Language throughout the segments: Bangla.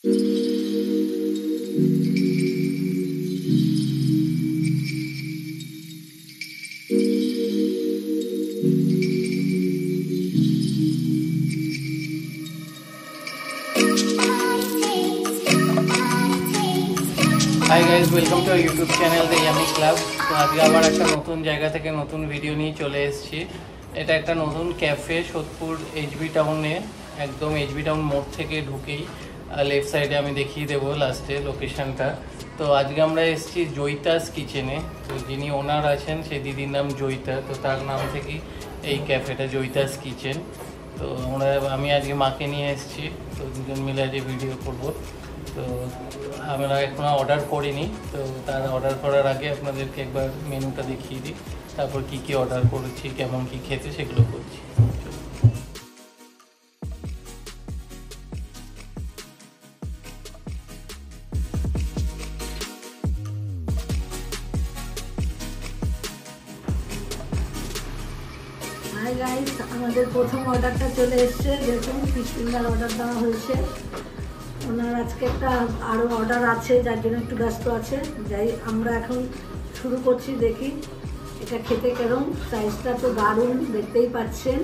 Hi guys welcome to YouTube channel the Yummy Club. तो आज आबार एक नतून जैगा थेके नतून भिडियो निये चले एसेछि। एटा एक नतून कैफे सोदपुर एचबी टाउने एकदम एचबी टाउन मोड़ थेके ढुकेई लेफ्ट साइडे आमी देखिए देबो लास्टे लोकेशनटा। तो आज के आमरा एसेछि जयितास किचेने। तो जिनि ओनार आछेन सेई दिदिर नाम जयिता। तो तार नाम थेकेई एई कैफेटा जयितास किचेन। तो आमी आजके माके निये एसेछि। तो दुजन मिले आज भिडियो करब। तो আমরা এখনো অর্ডার করিনি। তো তার অর্ডার করার আগে আপনাদেরকে একবার মেনুটা দেখিয়ে দিই, তারপর কি কি অর্ডার করেছি, কেমন কি খেতে সেগুলো করছি। হাই গাইস, আমাদের প্রথম অর্ডারটা চলে এসেছে। দেখুন ফিশ ফিঙ্গার অর্ডার দেওয়া হয়েছে। ওনার আজকে একটা আরও অর্ডার আছে, যার জন্য একটু ব্যস্ত আছে। যাই আমরা এখন শুরু করছি, দেখি এটা খেতে কেরম। সাইজটা তো দারুণ, দেখতেই পাচ্ছেন।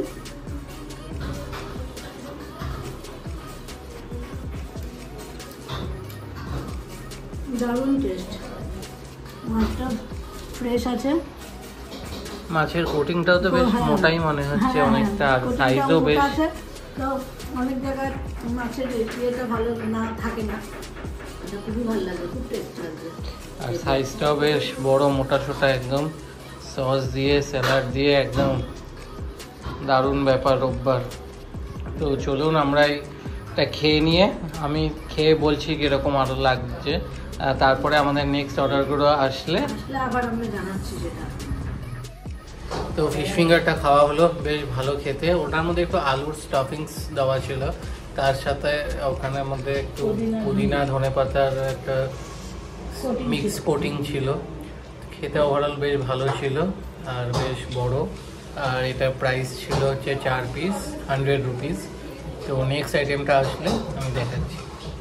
দারুণ টেস্ট, মাছটা ফ্রেশ আছে। মাছের কোটিংটাও তো বেশ মোটাই মনে হচ্ছে, অনেকটা সাইজও বেশ। তো অনেক জায়গায় মাছের ইয়েটা ভালো না থাকে না, এটা খুবই ভালো লাগে, খুব টেস্ট লাগছে। আর সাইজটাও বেশ বড়, মোটা সোটা একদম। সস দিয়ে স্যালাড দিয়ে একদম দারুণ ব্যাপার রোববার। তো চলুন আমরা এটা খেয়ে নিয়ে আমি খেয়ে বলছি কীরকম আরও লাগছে। তারপরে আমাদের নেক্সট অর্ডারগুলো আসলে আবার আমরা জানাচ্ছি সেটা। তো ফিশ ফিঙ্গারটা খাওয়া হলো, বেশ ভালো খেতে। ওটার মধ্যে একটু আলুর স্টাফিংস দেওয়া ছিল, তার সাথে ওখানের মধ্যে একটু পুদিনা ধনে পাতার একটা মিক্স কোটিং ছিল। খেতে ওভারঅল বেশ ভালো ছিল আর বেশ বড়। আর এটা প্রাইস ছিল হচ্ছে 4 পিস 100 রুপিস। তো নেক্সট আইটেমটা আসলে আমি দেখাচ্ছি।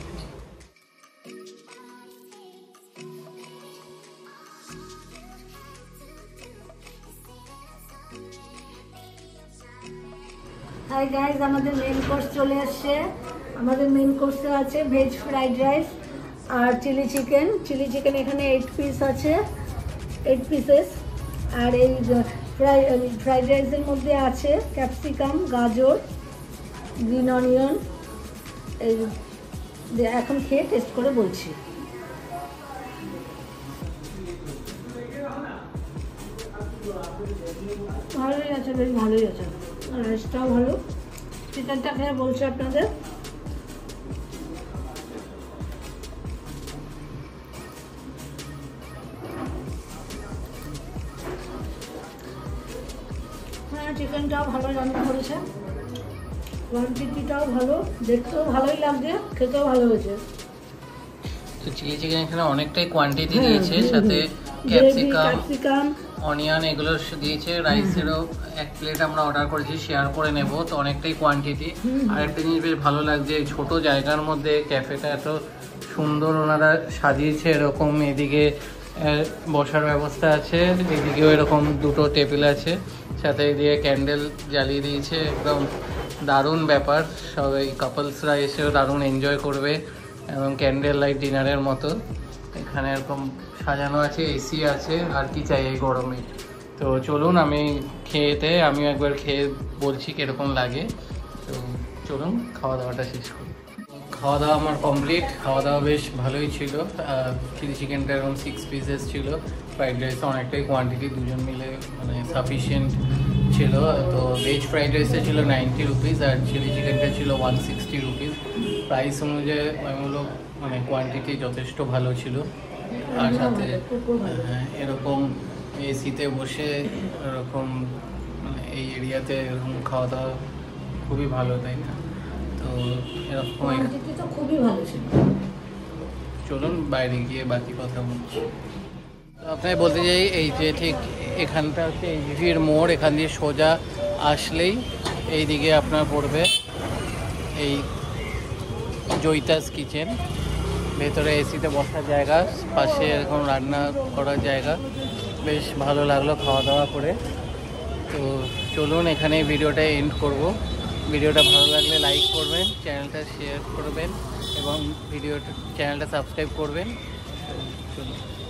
হাই গাইজ, আমাদের মেন কোর্স চলে আসছে। আমাদের মেন কোর্সে আছে ভেজ ফ্রাইড রাইস আর চিলি চিকেন। চিলি চিকেন এখানে 8 পিস আছে, 8 পিসেস। আর এই ফ্রাইড রাইসের মধ্যে আছে ক্যাপসিকাম, গাজর, গ্রিন অনিয়ন। এই এখন খেয়ে টেস্ট করে বলছি। ভালোই আছে, বেশ ভালোই আছে। রাইসটাও ভালো। চিকেনটা খেয়ে বলছি আপনাদের। হ্যাঁ, চিকেনটাও ভালো রান্না করেছে, কোয়ান্টিটিটাও ভালো, দেখতেও ভালোই লাগছে, খেতেও ভালো হয়েছে। তো চিলি চিকেন এখানে অনেকটাই কোয়ান্টিটি দিয়েছে, সাথে ক্যাপসিকাম, অনিয়ন এগুলো দিয়েছে। রাইসেরও 1 প্লেট আমরা অর্ডার করেছি, শেয়ার করে নেব। তো অনেকটাই কোয়ান্টিটি। আর একটা জিনিস বেশ ভালো লাগছে, ছোট জায়গার মধ্যে ক্যাফেটা এত সুন্দর ওনারা সাজিয়েছে। এরকম এদিকে বসার ব্যবস্থা আছে, এদিকেও এরকম 2টো টেবিল আছে, সাথে এদিকে ক্যান্ডেল জ্বালিয়ে দিয়েছে। একদম দারুণ ব্যাপার। সবাই কাপলসরা এসেও দারুণ এনজয় করবে এবং ক্যান্ডেল লাইট ডিনারের মতো। এখানে এরকম সাজানো আছে, এসি আছে, আর কি চাই এই গরমে। তো চলুন আমিও একবার খেয়ে বলছি কীরকম লাগে। তো চলুন খাওয়া দাওয়াটা শেষ করি। খাওয়া দাওয়া আমার কমপ্লিট। খাওয়া দাওয়া বেশ ভালোই ছিল। চিলি চিকেনটা এরকম 6 পিসেস ছিল। ফ্রাইড রাইসটা অনেকটাই কোয়ান্টিটি, দুজন মিলে মানে সাফিসিয়েন্ট ছিল। তো ভেজ ফ্রাইড রাইসটা ছিল 90 রুপিস আর চিলি চিকেনটা ছিল 160 রুপিস। প্রাইস অনুযায়ী এগুলো মানে কোয়ান্টিটি যথেষ্ট ভালো ছিল। আর সাথে এরকম এসিতে বসে এরকম মানে এই এরিয়াতে এরকম খাওয়া দাওয়া খুবই ভালো, তাই না? তো এরকম খুবই ভালো ছিল। চলুন বাইরে গিয়ে বাকি কথা বলছি। আপনাকে বলতে চাই, এই যে ঠিক এখানটা হচ্ছে এইচভির মোড়। এখান দিয়ে সোজা আসলেই এই দিকে আপনার পড়বে এই জয়িতাস কিচেন। ভেতরে এসিতে বসার জায়গা, পাশে এরকম রান্না করার জায়গা। বেশ ভালো লাগলো খাওয়া দাওয়া করে। তো চলুন এখানে ভিডিওটা এন্ড করব। ভিডিওটা ভালো লাগলে লাইক করবেন, চ্যানেলটা শেয়ার করবেন এবং চ্যানেলটা সাবস্ক্রাইব করবেন। চলুন।